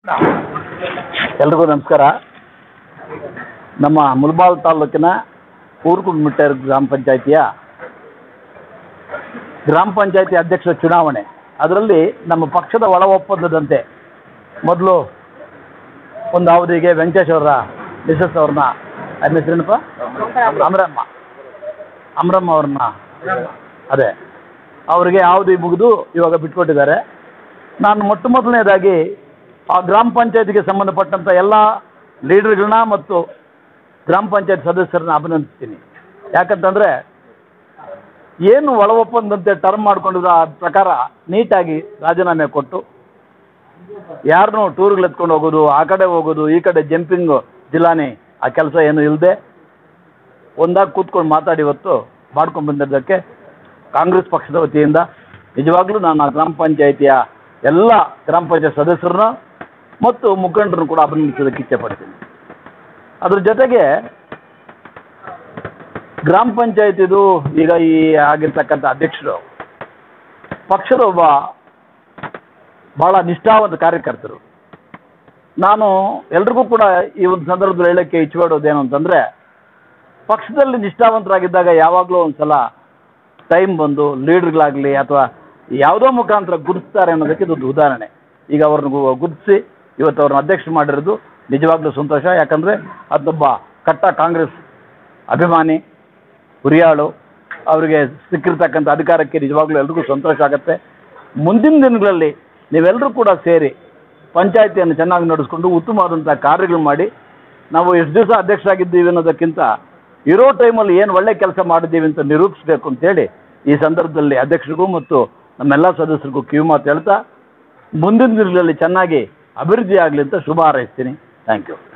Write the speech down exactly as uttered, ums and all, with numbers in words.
ಎಲ್ರಿಗೂ ನಮಸ್ಕಾರ. ನಮ್ಮ ಮುಳಬಾಗಿಲು ತಾಲೂಕಿನ ಊರುಗುಂಟೆ ಗ್ರಾಮ ಪಂಚಾಯಿತಿಯ ಗ್ರಾಮ ಪಂಚಾಯಿತಿ ಅಧ್ಯಕ್ಷರ ಚುನಾವಣೆ, ಅದರಲ್ಲಿ ನಮ್ಮ ಪಕ್ಷದ ಒಳ ಒಪ್ಪಂದದಂತೆ ಮೊದಲು ಒಂದು ಅವಧಿಗೆ ವೆಂಕಟೇಶ್ ಅವರ ಮಿಸಸ್ ಅವ್ರನ್ನ ಅನ್ನ ಹೆಸರೇನಪ್ಪ ಅಮರಮ್ಮ ಅಮರಮ್ಮ ಅವ್ರನ್ನ ಅದೇ ಅವರಿಗೆ ಅವಧಿ ಮುಗಿದು ಇವಾಗ ಬಿಟ್ಕೊಟ್ಟಿದ್ದಾರೆ. ನಾನು ಮೊಟ್ಟ ಮೊದಲನೇದಾಗಿ ಆ ಗ್ರಾಮ ಪಂಚಾಯತಿಗೆ ಸಂಬಂಧಪಟ್ಟಂಥ ಎಲ್ಲ ಲೀಡರ್ಗಳನ್ನ ಮತ್ತು ಗ್ರಾಮ ಪಂಚಾಯತ್ ಸದಸ್ಯರನ್ನ ಅಭಿನಂದಿಸ್ತೀನಿ. ಯಾಕಂತಂದರೆ ಏನು ಒಳ ಒಪ್ಪಂದಂತೆ ಟರ್ಮ್ ಮಾಡ್ಕೊಂಡಿರೋ ಆ ಪ್ರಕಾರ ನೀಟಾಗಿ ರಾಜೀನಾಮೆ ಕೊಟ್ಟು ಯಾರನ್ನೂ ಟೂರ್ಗಳು ಎತ್ಕೊಂಡು ಹೋಗೋದು, ಆ ಕಡೆ ಹೋಗೋದು, ಈ ಕಡೆ ಜಂಪಿಂಗು ಜಿಲ್ಲಾನಿ ಆ ಕೆಲಸ ಏನು ಇಲ್ಲದೆ ಒಂದಾಗಿ ಕೂತ್ಕೊಂಡು ಮಾತಾಡಿ ಇವತ್ತು ಮಾಡ್ಕೊಂಡು ಬಂದಿರೋದಕ್ಕೆ ಕಾಂಗ್ರೆಸ್ ಪಕ್ಷದ ವತಿಯಿಂದ ನಿಜವಾಗ್ಲೂ ನಾನು ಆ ಗ್ರಾಮ ಪಂಚಾಯಿತಿಯ ಎಲ್ಲ ಗ್ರಾಮ ಪಂಚಾಯತ್ ಸದಸ್ಯರನ್ನ ಮತ್ತು ಮುಖಂಡರನ್ನು ಕೂಡ ಅಭಿನಂದಿಸೋದಕ್ಕೆ ಇಚ್ಛೆಪಡ್ತೀನಿ. ಅದ್ರ ಜೊತೆಗೆ ಗ್ರಾಮ ಪಂಚಾಯತಿದು ಈಗ ಈ ಆಗಿರ್ತಕ್ಕಂಥ ಅಧ್ಯಕ್ಷರು ಪಕ್ಷದ ಒಬ್ಬ ಭಾಳ ನಿಷ್ಠಾವಂತ ಕಾರ್ಯಕರ್ತರು. ನಾನು ಎಲ್ರಿಗೂ ಕೂಡ ಈ ಒಂದು ಸಂದರ್ಭದಲ್ಲಿ ಹೇಳೋಕ್ಕೆ ಇಚ್ಛೆಪಡೋದೇನು ಅಂತಂದರೆ, ಪಕ್ಷದಲ್ಲಿ ನಿಷ್ಠಾವಂತರಾಗಿದ್ದಾಗ ಯಾವಾಗಲೂ ಒಂದು ಸಲ ಟೈಮ್ ಬಂದು ಲೀಡರ್ಗಳಾಗಲಿ ಅಥವಾ ಯಾವುದೋ ಮುಖಾಂತರ ಗುರುತಿಸ್ತಾರೆ ಅನ್ನೋದಕ್ಕೆ ಇದೊಂದು ಉದಾಹರಣೆ. ಈಗ ಅವ್ರನ್ನ ಗುರುತಿಸಿ ಇವತ್ತು ಅವ್ರನ್ನ ಅಧ್ಯಕ್ಷರು ಮಾಡಿರೋದು ನಿಜವಾಗ್ಲೂ ಸಂತೋಷ. ಯಾಕಂದರೆ ಅದೊಬ್ಬ ಕಟ್ಟ ಕಾಂಗ್ರೆಸ್ ಅಭಿಮಾನಿ, ಹುರಿಯಾಳು, ಅವರಿಗೆ ಸಿಕ್ಕಿರ್ತಕ್ಕಂಥ ಅಧಿಕಾರಕ್ಕೆ ನಿಜವಾಗ್ಲೂ ಎಲ್ರಿಗೂ ಸಂತೋಷ ಆಗುತ್ತೆ. ಮುಂದಿನ ದಿನಗಳಲ್ಲಿ ನೀವೆಲ್ಲರೂ ಕೂಡ ಸೇರಿ ಪಂಚಾಯಿತಿಯನ್ನು ಚೆನ್ನಾಗಿ ನಡೆಸ್ಕೊಂಡು ಉತ್ತಮವಾದಂಥ ಕಾರ್ಯಗಳು ಮಾಡಿ, ನಾವು ಎಷ್ಟು ದಿವಸ ಅಧ್ಯಕ್ಷರಾಗಿದ್ದೀವಿ ಅನ್ನೋದಕ್ಕಿಂತ ಇರೋ ಟೈಮಲ್ಲಿ ಏನು ಒಳ್ಳೆ ಕೆಲಸ ಮಾಡಿದ್ದೀವಿ ಅಂತ ನಿರೂಪಿಸಬೇಕು ಅಂತೇಳಿ ಈ ಸಂದರ್ಭದಲ್ಲಿ ಅಧ್ಯಕ್ಷರಿಗೂ ಮತ್ತು ನಮ್ಮೆಲ್ಲ ಸದಸ್ಯರಿಗೂ ಕಿವಿ ಮಾತು ಹೇಳ್ತಾ ಮುಂದಿನ ದಿನಗಳಲ್ಲಿ ಚೆನ್ನಾಗಿ ಅಭಿವೃದ್ಧಿ ಆಗಲಿ ಅಂತ ಶುಭ ಹಾರೈಸ್ತೀನಿ. Thank you.